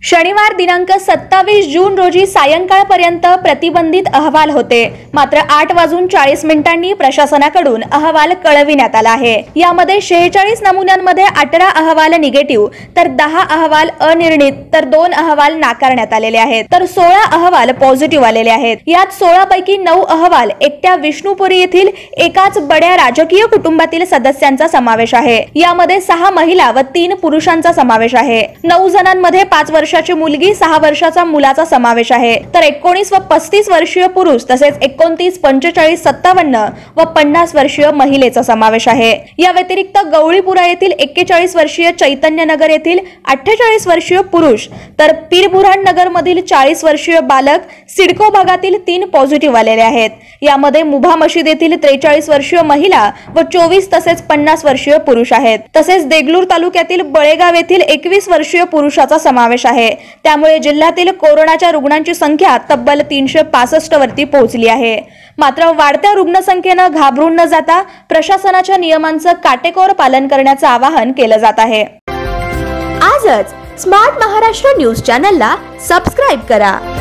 शनिवार दिनांक 27 जून रोजी सायंकाळपर्यंत प्रतिबंधित अहवाल होते। मात्र 8:40 प्रशासनाकडून अहवाल कळविण्यात आला आहे। यामध्ये 46 नमुन्यांमध्ये 18 अहवाल निगेटिव्ह तर 10 अहवाल अनिर्णित तर 2 अहवाल नाकारण्यात आलेले आहेत, तर 16 अहवाल पॉझिटिव्ह आलेले आहेत। यात 16 पैकी 9 अहवाल एकट्या विष्णुपुरी येथील एकाच बड्या राजकीय कुटुंबातील सदस्यांचा समावेश आहे। यामध्ये 6 महिला व 3 पुरुषांचा समावेश आहे। 9 जणांमध्ये 5 वर्षाची मुलगी 6 वर्षाचा मुलाचा समावेश आहे, तर 19 व 35 वर्षीय पुरुष तसेच 29, 45, 57 व 50 वर्षीय महिलेचा समावेश आहे। या व्यतिरिक्त गवळीपुरा येथील 41 वर्षीय, चैतन्यनगर येथील 48 वर्षीय पुरुष तर पीरबुऱ्हाण नगर मधील 40 वर्षीय बालक, सिडको भागातील 3 पॉझिटिव्ह आलेले आहेत। यामध्ये मुभा मशीद येथील 43 वर्षीय महिला व 24 तसेच 50 वर्षीय पुरुष आहेत। तसेच देगलूर तालुक्यातील बळेगाव येथील 21 वर्षीय पुरुषाचा समावेश आहे। त्यामुळे जिल्ह्यातील कोरोनाच्या रुग्णांची संख्या तब्बल 365 वरती पोहोचली आहे। मात्र वाढत्या रुग्णसंख्येने घाबरून न जाता प्रशासनाच्या नियमांचं काटेकोर पालन करण्याचं आवाहन केलं जात आहे। आजच स्मार्ट महाराष्ट्र न्यूज चॅनलला सबस्क्राइब करा।